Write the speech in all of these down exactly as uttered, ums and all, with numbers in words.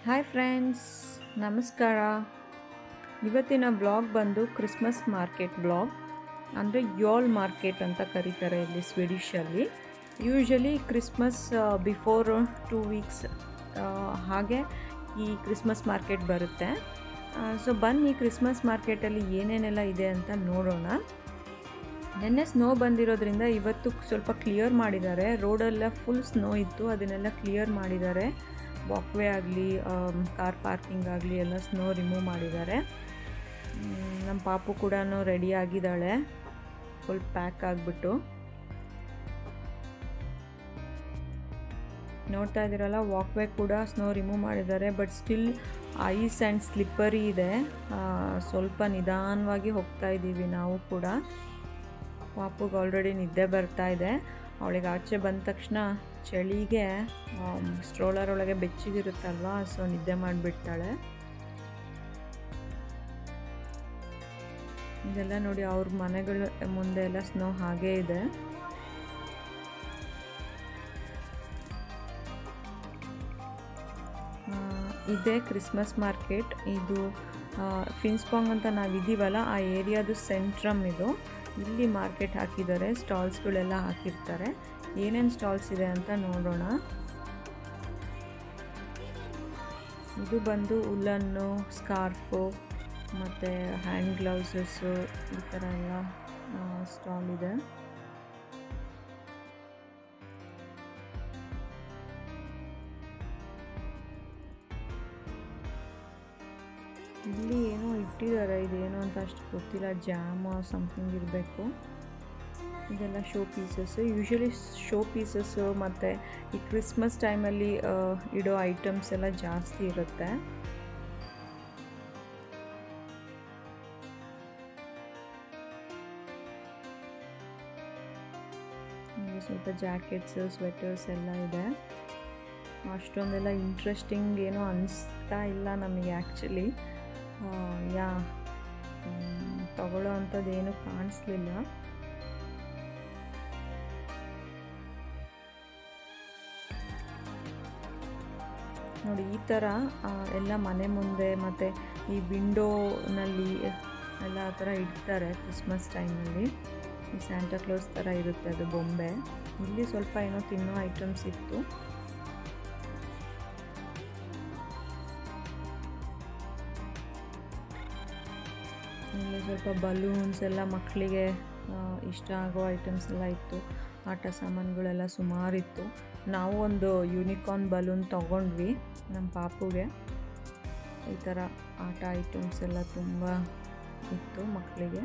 Hi friends, ನಮಸ್ಕಾರ. ಇವತ್ತಿನ blog ಬಂದು ಕ್ರಿಸ್ಮಸ್ ಮಾರ್ಕೆಟ್ ಬ್ಲಾಗ್. ಅಂದರೆ ಯೋಲ್ ಮಾರ್ಕೆಟ್ ಅಂತ ಕರೀತಾರೆ ಇಲ್ಲಿ ಸ್ವೀಡಿಷಲ್ಲಿ. Usually Christmas before two weeks ಹಾಗೆ ಈ ಕ್ರಿಸ್ಮಸ್ ಮಾರ್ಕೆಟ್ ಬರುತ್ತೆ. ಸೊ ಬನ್ನಿ ಕ್ರಿಸ್ಮಸ್ ಮಾರ್ಕೆಟಲ್ಲಿ ಏನೇನೆಲ್ಲ ಇದೆ ಅಂತ ನೋಡೋಣ. ನೆನ್ನೆ ಸ್ನೋ ಬಂದಿರೋದ್ರಿಂದ ಇವತ್ತು ಸ್ವಲ್ಪ ಕ್ಲಿಯರ್ ಮಾಡಿದ್ದಾರೆ. ರೋಡೆಲ್ಲ ಫುಲ್ ಸ್ನೋ ಇತ್ತು, ಅದನ್ನೆಲ್ಲ ಕ್ಲಿಯರ್ ಮಾಡಿದ್ದಾರೆ. ವಾಕ್ವೇ ಆಗಲಿ ಕಾರ್ ಪಾರ್ಕಿಂಗ್ ಆಗಲಿ ಎಲ್ಲ ಸ್ನೋ ರಿಮೂವ್ ಮಾಡಿದ್ದಾರೆ. ನಮ್ಮ ಪಾಪು ಕೂಡ ರೆಡಿ ಆಗಿದ್ದಾಳೆ ಫುಲ್ ಪ್ಯಾಕ್ ಆಗಿಬಿಟ್ಟು. ನೋಡ್ತಾ ಇದ್ದೀರಲ್ಲ, ವಾಕ್ವೇ ಕೂಡ ಸ್ನೋ ರಿಮೂವ್ ಮಾಡಿದ್ದಾರೆ. But still ice and slippery ಇದೆ. ಸ್ವಲ್ಪ ನಿಧಾನವಾಗಿ ಹೋಗ್ತಾ ಇದ್ದೀವಿ ನಾವು ಕೂಡ. ಪಾಪುಗೆ ಆಲ್ರೆಡಿ ನಿದ್ದೆ ಬರ್ತಾ ಇದೆ. ಅವಳಿಗೆ ಆಚೆ ಬಂದ ತಕ್ಷಣ ಚಳಿಗೆ ಸ್ಟ್ರೋಲರ್ ಒಳಗೆ ಬೆಚ್ಚಗಿರುತ್ತಲ್ವ, ಸೊ ನಿದ್ದೆ ಮಾಡಿಬಿಡ್ತಾಳೆ. ಇದೆಲ್ಲ ನೋಡಿ, ಅವ್ರ ಮನೆಗಳ ಮುಂದೆ ಎಲ್ಲ ಸ್ನೋ ಹಾಗೇ ಇದೆ. ಇದೇ ಕ್ರಿಸ್ಮಸ್ ಮಾರ್ಕೆಟ್. ಇದು ಫಿನ್ಸ್ಪಾಂಗ್ ಅಂತ ನಾವಿದ್ದೀವಲ್ಲ, ಆ ಏರಿಯಾದು ಸೆಂಟ್ರಮ್ ಇದು. ಇಲ್ಲಿ ಮಾರ್ಕೆಟ್ ಹಾಕಿದ್ದಾರೆ, ಸ್ಟಾಲ್ಸ್ಗಳೆಲ್ಲ ಹಾಕಿರ್ತಾರೆ. ಏನೇನು ಸ್ಟಾಲ್ಸ್ ಇದೆ ಅಂತ ನೋಡೋಣ. ಇದು ಬಂದು ಉಲ್ಲನ್ನು, ಸ್ಕಾರ್ಫು ಮತ್ತು ಹ್ಯಾಂಡ್ ಗ್ಲೌಸಸ್ಸು ಈ ಥರ ಎಲ್ಲ ಸ್ಟಾಲ್ ಇದೆ. ಇಲ್ಲಿ ಏನೋ ಇಟ್ಟಿದ್ದಾರೆ, ಇದೇನು ಅಂತ ಅಷ್ಟು ಗೊತ್ತಿಲ್ಲ. ಜಾಮು ಸಮಥಿಂಗ್ ಇರಬೇಕು. ಇದೆಲ್ಲ show pieces. Usually show pieces ಮತ್ತು ಈ ಕ್ರಿಸ್ಮಸ್ ಟೈಮಲ್ಲಿ ಇಡೋ ಐಟಮ್ಸ್ ಎಲ್ಲ ಜಾಸ್ತಿ ಇರುತ್ತೆ. ಸ್ವಲ್ಪ ಜಾಕೆಟ್ಸು, ಸ್ವೆಟರ್ಸ್ ಎಲ್ಲ ಇದೆ. ಅಷ್ಟೊಂದೆಲ್ಲ ಇಂಟ್ರೆಸ್ಟಿಂಗ್ ಏನೋ ಅನಿಸ್ತಾ ಇಲ್ಲ ನಮಗೆ ಆ್ಯಕ್ಚುಲಿ. ಯಾ ತಗೊಳ್ಳೋ ಅಂಥದ್ದು ಏನೂ ಕಾಣಿಸ್ಲಿಲ್ಲ. ನೋಡಿ, ಈ ಥರ ಎಲ್ಲ ಮನೆ ಮುಂದೆ ಮತ್ತು ಈ ವಿಂಡೋನಲ್ಲಿ ಎಲ್ಲ ಆ ಥರ ಇಡ್ತಾರೆ ಕ್ರಿಸ್ಮಸ್ ಟೈಮಲ್ಲಿ. ಈ ಸ್ಯಾಂಟಾ ಕ್ಲೋಸ್ ಥರ ಇರುತ್ತೆ ಅದು ಬೊಂಬೆ. ಇಲ್ಲಿ ಸ್ವಲ್ಪ ಏನೋ ತಿನ್ನೋ ಐಟಮ್ಸ್ ಇತ್ತು. ಇಲ್ಲಿ ಸ್ವಲ್ಪ ಬಲೂನ್ಸ್ ಎಲ್ಲ, ಮಕ್ಕಳಿಗೆ ಇಷ್ಟ ಆಗೋ ಐಟಮ್ಸ್ ಎಲ್ಲ ಇತ್ತು. ಆಟ ಸಾಮಾನುಗಳೆಲ್ಲ ಸುಮಾರಿತ್ತು. ನಾವು ಒಂದು ಯೂನಿಕಾರ್ನ್ ಬಲೂನ್ ತೊಗೊಂಡ್ವಿ ನಮ್ಮ ಪಾಪುಗೆ. ಈ ಥರ ಆಟ ಐಟಮ್ಸ್ ಎಲ್ಲ ತುಂಬ ಇತ್ತು ಮಕ್ಕಳಿಗೆ.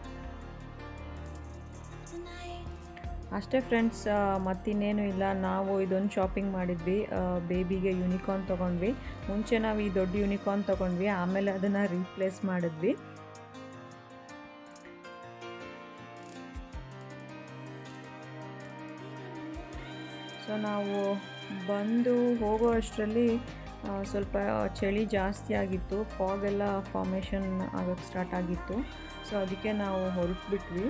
ಅಷ್ಟೇ ಫ್ರೆಂಡ್ಸ್, ಮತ್ತಿನ್ನೇನು ಇಲ್ಲ. ನಾವು ಇದೊಂದು ಶಾಪಿಂಗ್ ಮಾಡಿದ್ವಿ. ಬೇಬಿಗೆ ಯೂನಿಕಾರ್ನ್ ತೊಗೊಂಡ್ವಿ. ಮುಂಚೆ ನಾವು ಈ ದೊಡ್ಡ ಯೂನಿಕಾರ್ನ್ ತೊಗೊಂಡ್ವಿ, ಆಮೇಲೆ ಅದನ್ನು ರೀಪ್ಲೇಸ್ ಮಾಡಿದ್ವಿ. ಸೊ ನಾವು ಬಂದು ಹೋಗೋ ಅಷ್ಟರಲ್ಲಿ ಸ್ವಲ್ಪ ಚಳಿ ಜಾಸ್ತಿ ಆಗಿತ್ತು. ಫಾಗ್ ಎಲ್ಲ ಫಾರ್ಮೇಷನ್ ಆಗೋಕ್ಕೆ ಸ್ಟಾರ್ಟ್ ಆಗಿತ್ತು. ಸೊ ಅದಕ್ಕೆ ನಾವು ಹೊರಟ್ಬಿಟ್ವಿ.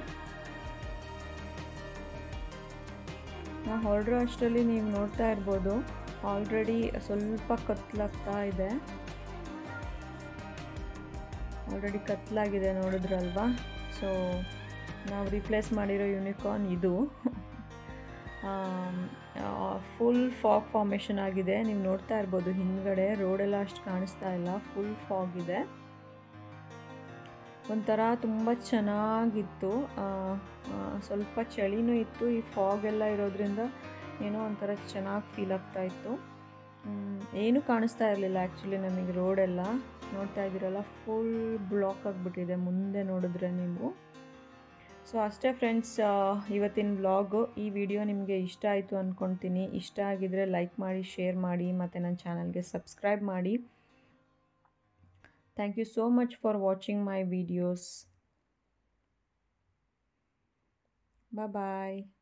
ನಾವು ಹೊರಡೋ ಅಷ್ಟರಲ್ಲಿ ನೀವು ನೋಡ್ತಾ ಇರ್ಬೋದು, ಆಲ್ರೆಡಿ ಸ್ವಲ್ಪ ಕತ್ಲಾಗ್ತಾ ಇದೆ. ಆಲ್ರೆಡಿ ಕತ್ಲಾಗಿದೆ, ನೋಡಿದ್ರಲ್ವಾ. ಸೊ ನಾವು ರಿಪ್ಲೇಸ್ ಮಾಡಿರೋ ಯೂನಿಕಾರ್ನ್ ಇದು. ಫುಲ್ ಫಾಗ್ ಫಾರ್ಮೇಷನ್ ಆಗಿದೆ. ನೀವು ನೋಡ್ತಾ ಇರ್ಬೋದು ಹಿಂದ್ಗಡೆ ರೋಡೆಲ್ಲ ಅಷ್ಟು ಕಾಣಿಸ್ತಾ ಇಲ್ಲ, ಫುಲ್ ಫಾಗ್ ಇದೆ. ಒಂಥರ ತುಂಬ ಚೆನ್ನಾಗಿತ್ತು. ಸ್ವಲ್ಪ ಚಳಿನೂ ಇತ್ತು. ಈ ಫಾಗ್ ಎಲ್ಲ ಇರೋದ್ರಿಂದ ಏನೋ ಒಂಥರ ಚೆನ್ನಾಗಿ ಫೀಲ್ ಆಗ್ತಾ ಇತ್ತು. ಏನೂ ಕಾಣಿಸ್ತಾ ಇರಲಿಲ್ಲ ಆ್ಯಕ್ಚುಲಿ ನಮಗೆ. ರೋಡೆಲ್ಲ ನೋಡ್ತಾ ಇದ್ದೀರಲ್ಲ, ಫುಲ್ ಬ್ಲಾಕ್ ಆಗಿಬಿಟ್ಟಿದೆ ಮುಂದೆ ನೋಡಿದ್ರೆ ನೀವು. ಸೊ ಅಷ್ಟೇ ಫ್ರೆಂಡ್ಸ್, ಇವತ್ತಿನ ವ್ಲಾಗು. ಈ ವಿಡಿಯೋ ನಿಮಗೆ ಇಷ್ಟ ಆಯಿತು ಅಂದ್ಕೊಳ್ತೀನಿ. ಇಷ್ಟ ಆಗಿದರೆ ಲೈಕ್ ಮಾಡಿ, ಶೇರ್ ಮಾಡಿ ಮತ್ತು ನನ್ನ ಚಾನಲ್ಗೆ ಸಬ್ಸ್ಕ್ರೈಬ್ ಮಾಡಿ. Thank you so much for watching my videos. Bye bye.